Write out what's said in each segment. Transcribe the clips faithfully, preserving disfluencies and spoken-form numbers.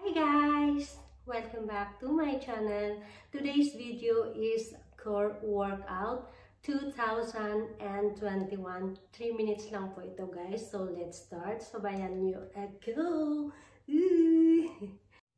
Hi guys! Welcome back to my channel. Today's video is core workout two thousand twenty-one. three minutes lang po ito guys. So let's start. Sabayan nyo. Go! Ooh.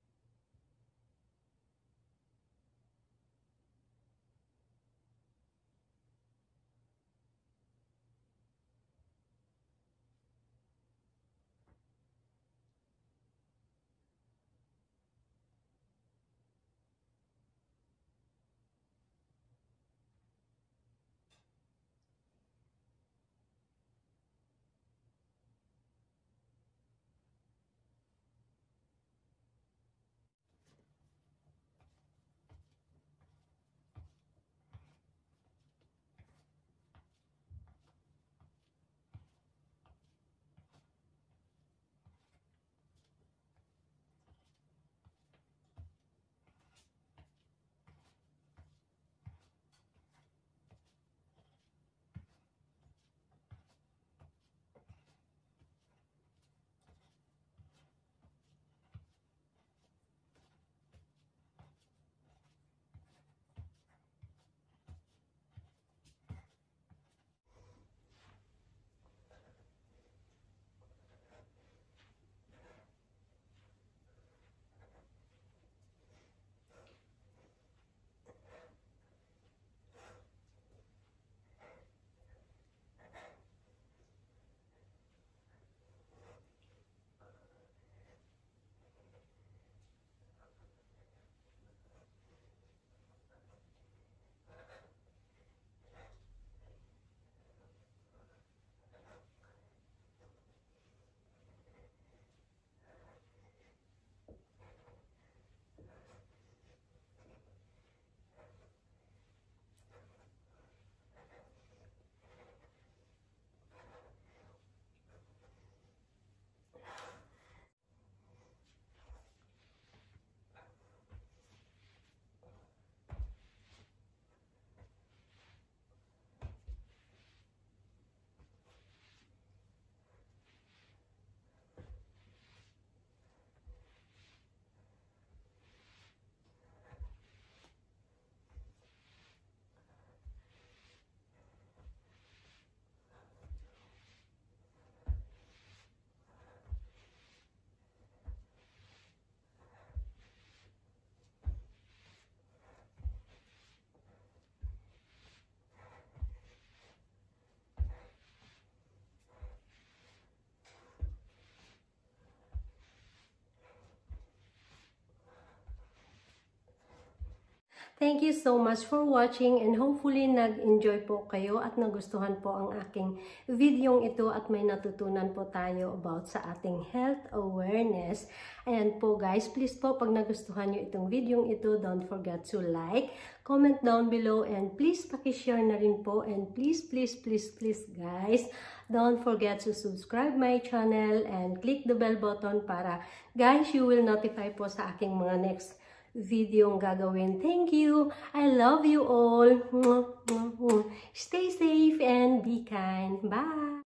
Thank you so much for watching and hopefully nag-enjoy po kayo at nagustuhan po ang aking videong ito at may natutunan po tayo about sa ating health awareness. Ayan po guys, please po pag nagustuhan nyo itong videong ito, don't forget to like, comment down below and please pakishare na rin po and please, please, please, please guys, don't forget to subscribe my channel and click the bell button para guys, you will notify po sa aking mga next video gagawin. Thank you. I love you all. Stay safe and be kind. Bye.